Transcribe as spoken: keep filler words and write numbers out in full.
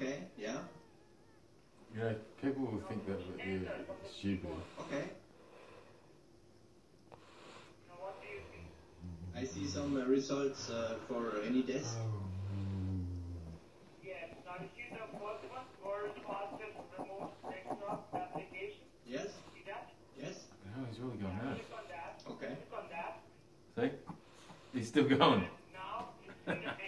Okay, yeah. You know, people will think that you're stupid. Okay. I see some uh, results uh, for any test. Yes. Now you see the first one, word fastest remote desktop application. Yes. See that? Yes. Oh, he's really going mad. Click on that. Okay. Click on that. See? He's still going. Now you see the